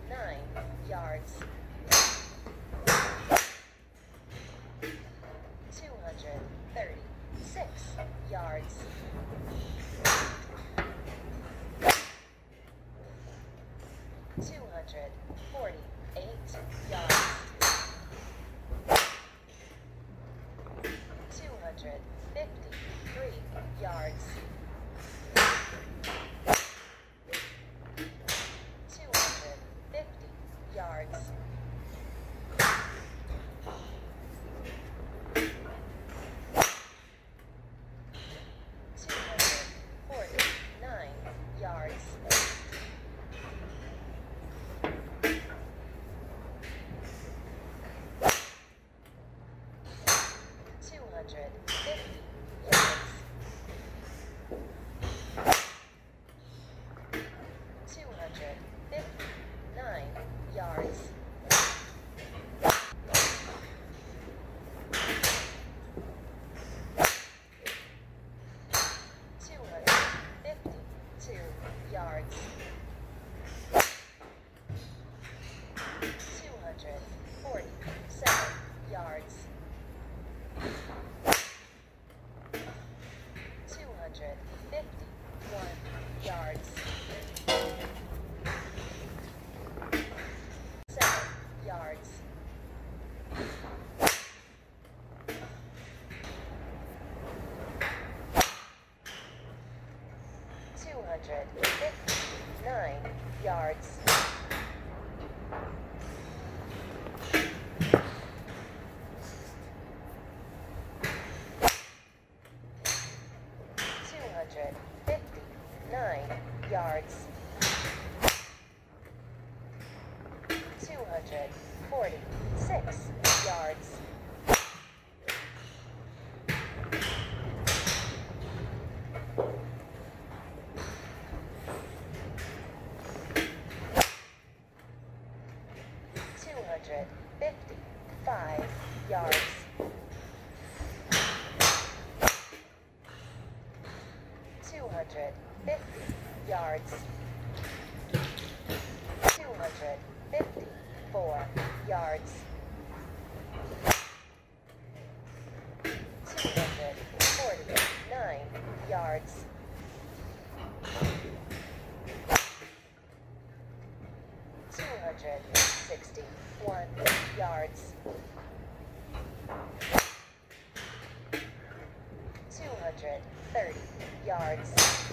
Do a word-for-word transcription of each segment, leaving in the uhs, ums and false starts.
nine yards. two hundred thirty-six yards. two hundred forty-eight yards. two hundred fifty-three yards. two hundred fifty yards. two hundred forty-nine yards. two hundred fifty yards. two hundred fifty-nine yards. two hundred fifty-two yards. two hundred forty-seven yards. two hundred fifty-one yards. seven yards. two hundred fifty-nine yards. two hundred fifty-nine yards. two hundred forty-six yards. two hundred fifty-five yards. two hundred fifty yards. two hundred fifty-four yards. two hundred forty-nine yards. two hundred sixty-one yards. two hundred thirty yards.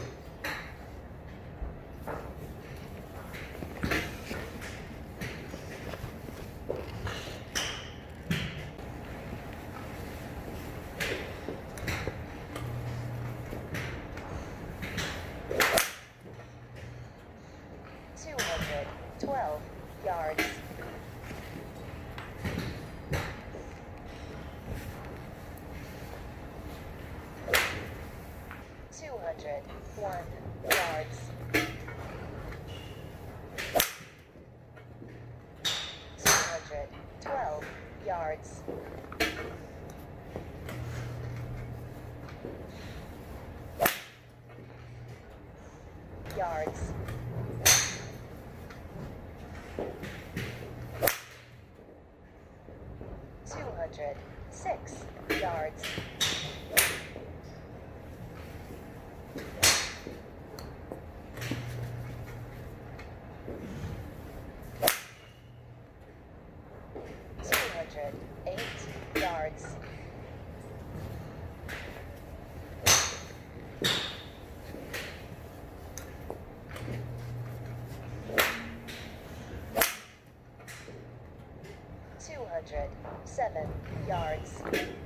two hundred twelve yards. two hundred one yards. two hundred twelve yards. Yards. two hundred six yards. two hundred eight yards. two hundred seven yards.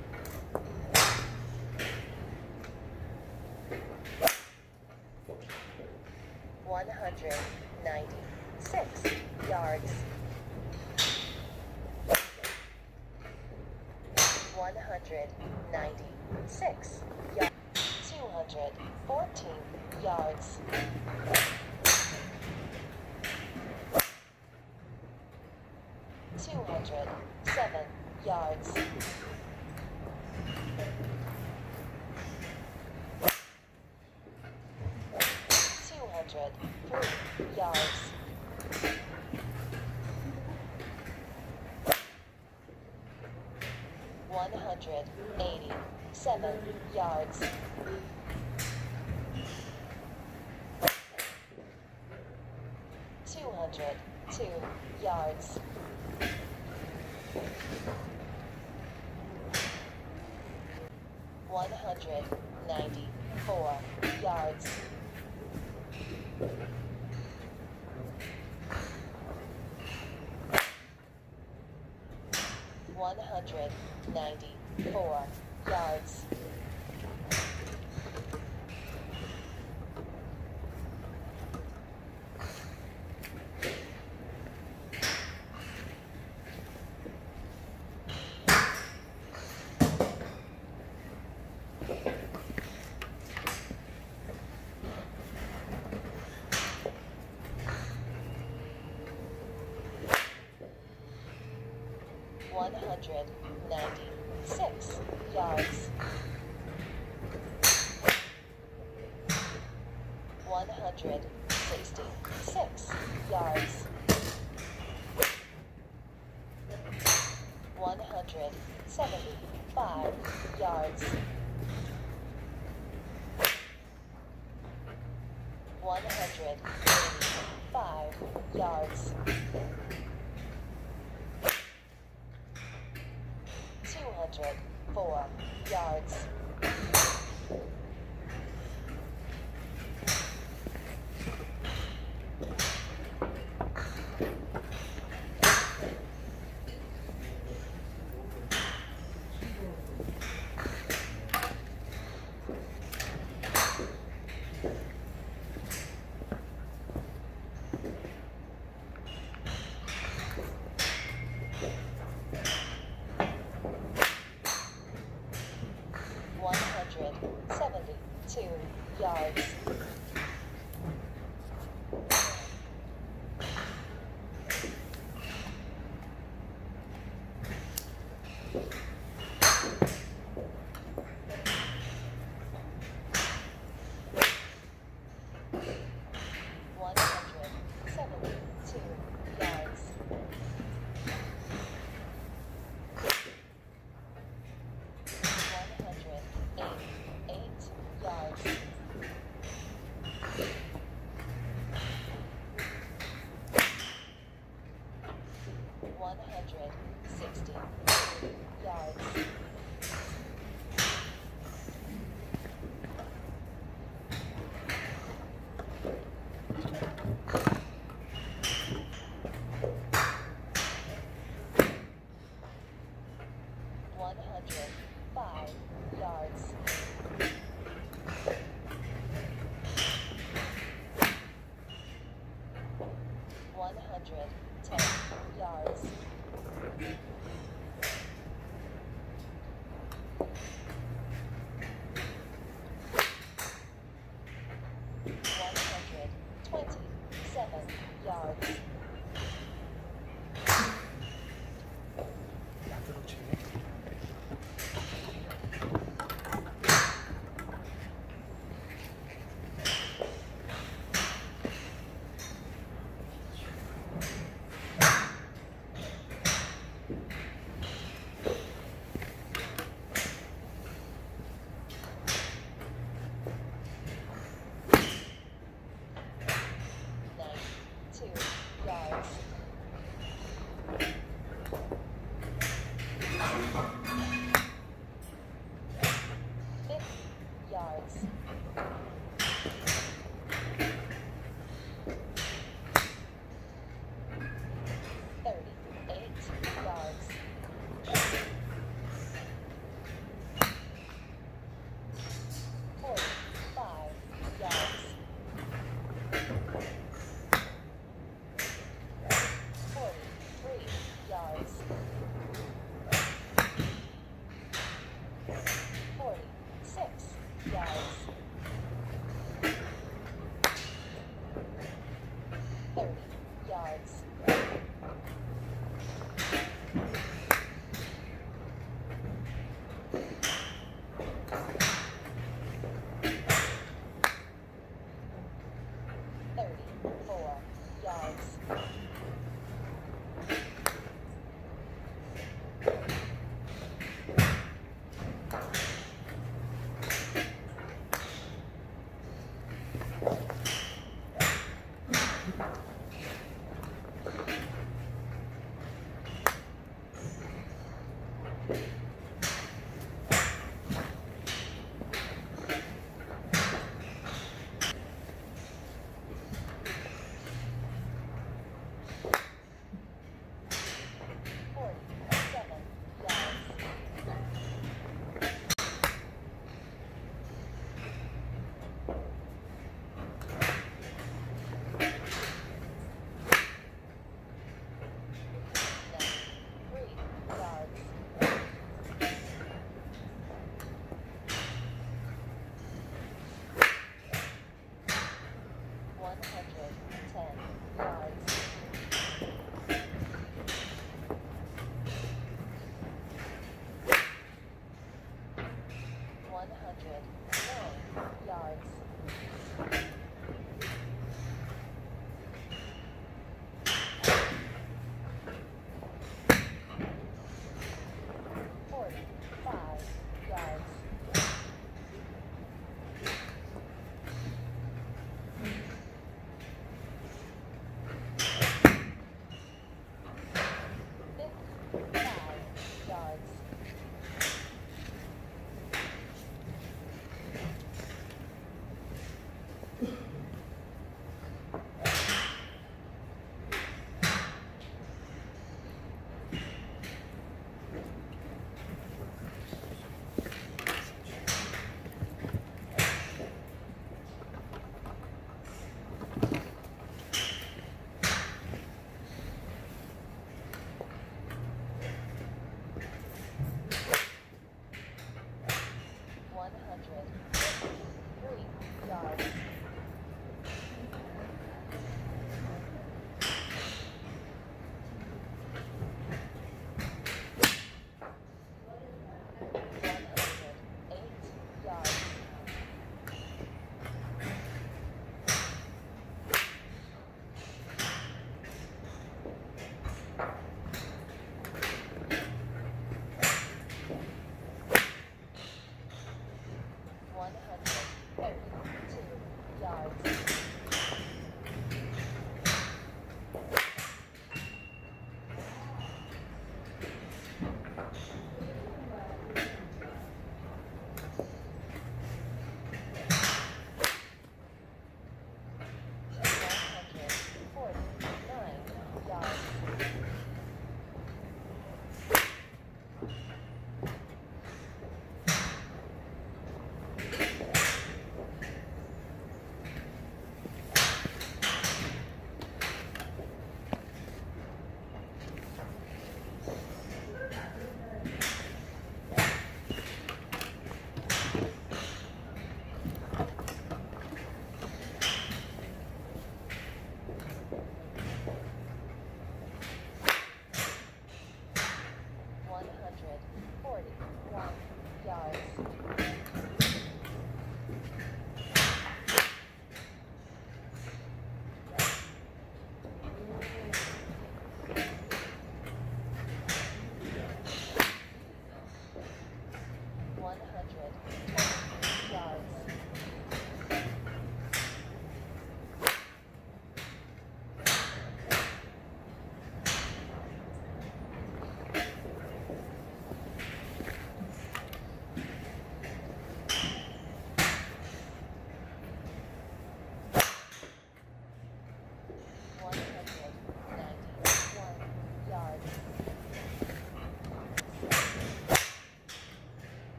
one hundred ninety-six yards. one hundred ninety-six yards. two hundred fourteen yards. two hundred seven yards. two hundred three yards. hundred eighty-seven yards. Two hundred two yards. One hundred ninety-four yards. One hundred ninety-four yards. One hundred ninety-six yards. One hundred sixty-six yards. One hundred seventy-five yards. One hundred eighty-five yards. Two hundred four yards. One hundred seventy-two yards. One hundred seventy-two yards. One hundred eighty-eight yards. One hundred sixty yards. One hundred five yards. One hundred ten yards. One hundred twenty-seven yards. Ninety-two yards. Fifty yards. Thirty-eight yards. Forty-five yards. Forty-three yards. Forty-six yards. Thirty yards. Thirty-four yards.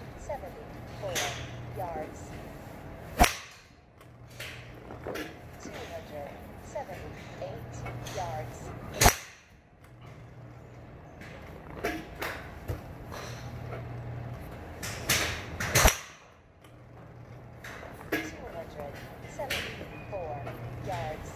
seventy-four yards. Two hundred seventy-eight yards. Two hundred seventy-four yards.